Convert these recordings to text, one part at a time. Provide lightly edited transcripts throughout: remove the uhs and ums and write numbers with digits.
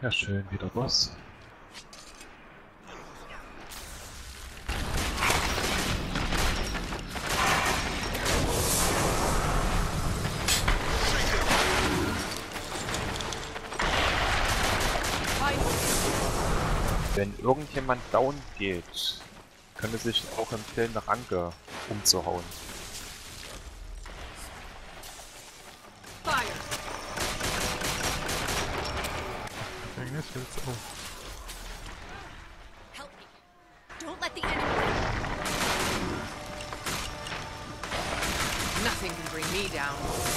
Sehr schön, wieder Boss. Wenn irgendjemand down geht, könnte sich auch empfehlen, eine Ranke umzuhauen. Gefängnis hält's auf. Help me. Don't let the enemy. Nothing can bring me down.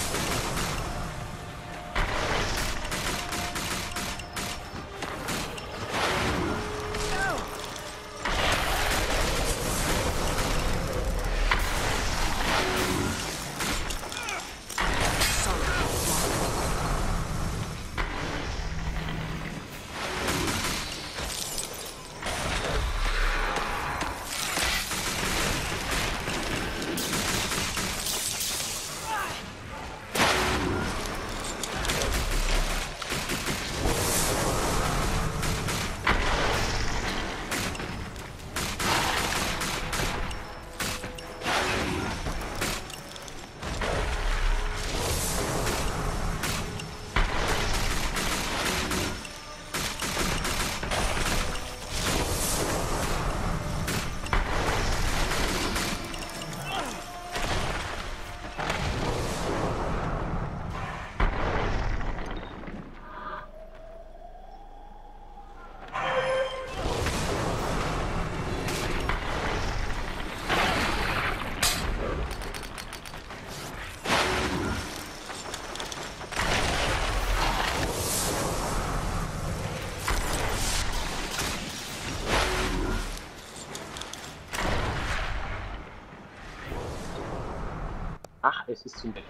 Ach, es ist zum Bett.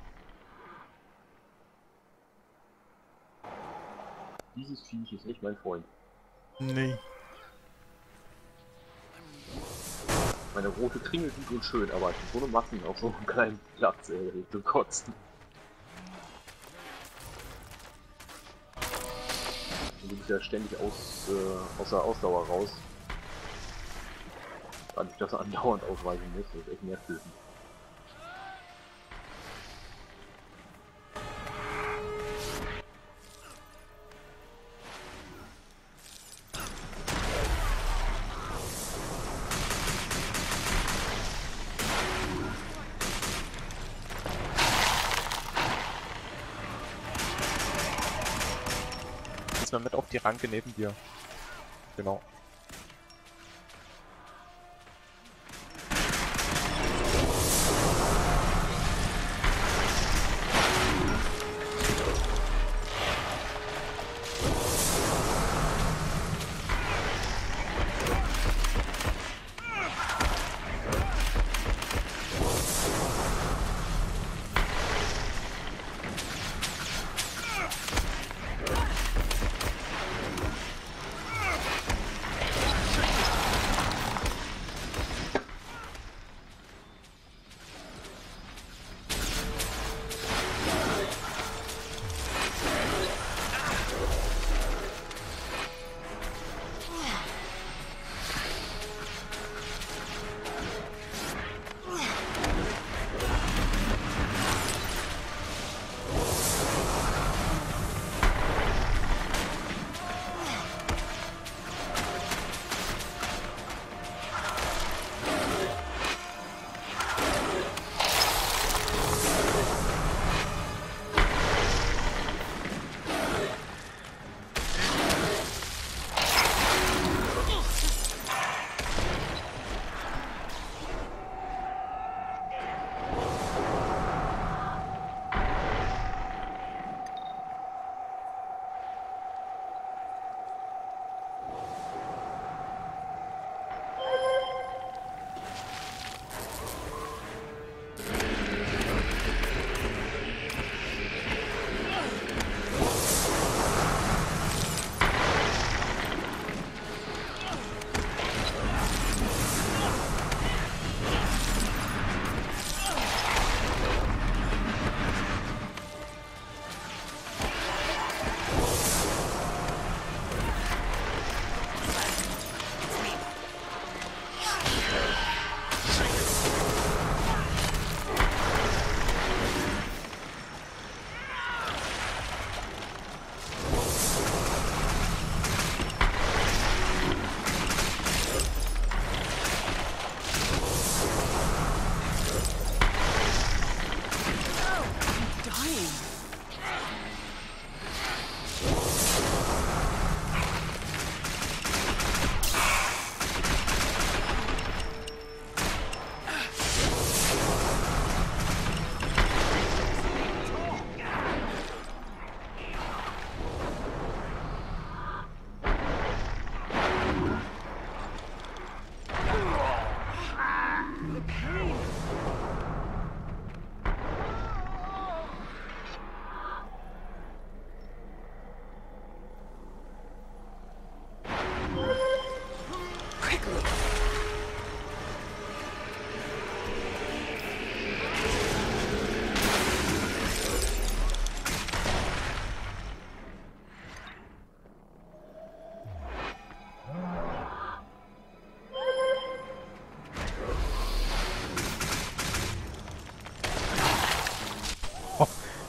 Dieses Viech ist nicht mein Freund. Nee. Meine rote Kringel gut und schön, aber so eine Massen auf so einem kleinen Platz, ey, zu kotzen. Und du bist ja ständig aus der Ausdauer raus. Dadurch, dass er andauernd ausweichen muss, das ist echt nervtötend. Ist mal mit auf die Ranke neben dir. Genau.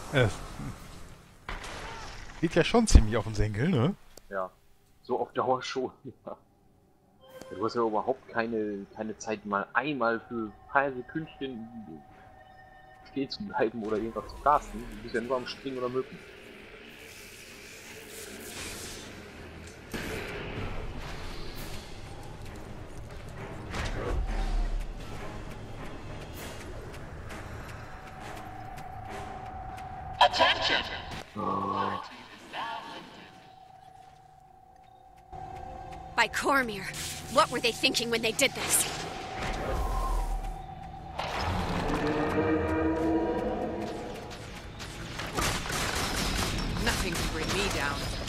Es geht ja schon ziemlich auf den Senkel, ne? Ja. So auf Dauer schon, ja. Du hast ja überhaupt keine Zeit, mal einmal für ein paar Sekündchen stehen zu bleiben oder irgendwas zu casten. Du bist ja nur am Springen oder Mücken. Attention! By Cormyr. What were they thinking when they did this? Nothing can bring me down.